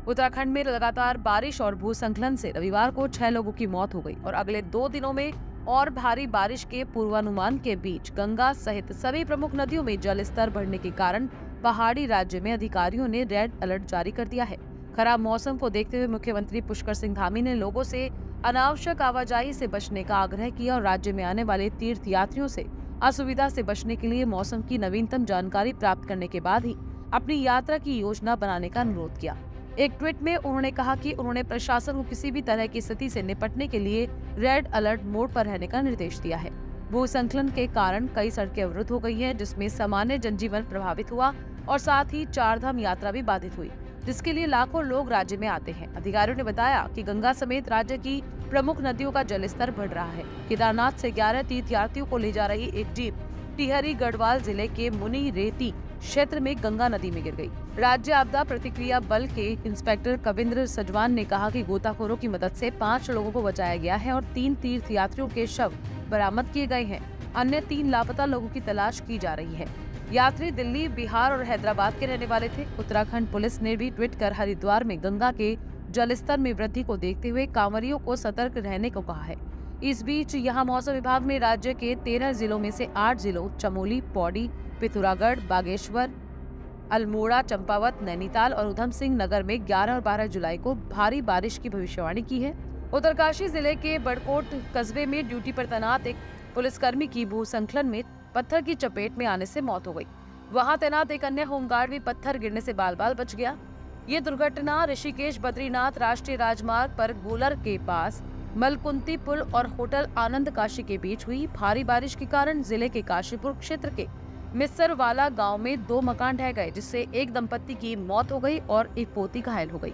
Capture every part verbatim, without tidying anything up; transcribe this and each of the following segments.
उत्तराखंड में लगातार बारिश और भूस्खलन से रविवार को छह लोगों की मौत हो गई और अगले दो दिनों में और भारी बारिश के पूर्वानुमान के बीच गंगा सहित सभी प्रमुख नदियों में जलस्तर बढ़ने के कारण पहाड़ी राज्य में अधिकारियों ने रेड अलर्ट जारी कर दिया है। खराब मौसम को देखते हुए मुख्यमंत्री पुष्कर सिंह धामी ने लोगों से अनावश्यक आवाजाही से बचने का आग्रह किया और राज्य में आने वाले तीर्थ यात्रियों से असुविधा से बचने के लिए मौसम की नवीनतम जानकारी प्राप्त करने के बाद ही अपनी यात्रा की योजना बनाने का अनुरोध किया। एक ट्वीट में उन्होंने कहा कि उन्होंने प्रशासन को किसी भी तरह की स्थिति से निपटने के लिए रेड अलर्ट मोड पर रहने का निर्देश दिया है। भूस्खलन के कारण कई सड़कें अवरुद्ध हो गई हैं, जिसमें सामान्य जनजीवन प्रभावित हुआ और साथ ही चारधाम यात्रा भी बाधित हुई, जिसके लिए लाखों लोग राज्य में आते हैं। अधिकारियों ने बताया कि गंगा समेत राज्य की प्रमुख नदियों का जलस्तर बढ़ रहा है। केदारनाथ से ग्यारह तीर्थयात्रियों को ले जा रही एक जीप टिहरी गढ़वाल जिले के मुनि रेती क्षेत्र में गंगा नदी में गिर गई। राज्य आपदा प्रतिक्रिया बल के इंस्पेक्टर कविंद्र सजवान ने कहा कि गोताखोरों की मदद से पाँच लोगों को बचाया गया है और तीन तीर्थ यात्रियों के शव बरामद किए गए हैं। अन्य तीन लापता लोगों की तलाश की जा रही है। यात्री दिल्ली, बिहार और हैदराबाद के रहने वाले थे। उत्तराखंड पुलिस ने भी ट्वीट कर हरिद्वार में गंगा के जलस्तर में वृद्धि को देखते हुए कांवरियों को सतर्क रहने को कहा है। इस बीच यहां मौसम विभाग ने राज्य के तेरह जिलों में से आठ जिलों चमोली, पौड़ी, पिथौरागढ़, बागेश्वर, अल्मोड़ा, चंपावत, नैनीताल और उधम सिंह नगर में ग्यारह और बारह जुलाई को भारी बारिश की भविष्यवाणी की है। उत्तरकाशी जिले के बड़कोट कस्बे में ड्यूटी पर तैनात एक पुलिसकर्मी की भूस्खलन में पत्थर की चपेट में आने से मौत हो गई। वहां तैनात एक अन्य होमगार्ड भी पत्थर गिरने से बाल बाल बच गया। ये दुर्घटना ऋषिकेश बद्रीनाथ राष्ट्रीय राजमार्ग पर गोलर के पास मलकुंती पुल और होटल आनंद काशी के बीच हुई। भारी बारिश के कारण जिले के काशीपुर क्षेत्र के मिस्सरवाला गांव में दो मकान ढह गए, जिससे एक दंपत्ति की मौत हो गई और एक पोती घायल हो गई।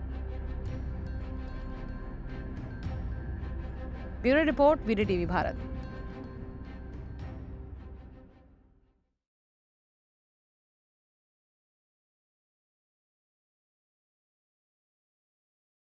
Bureau report, video TV Bharat.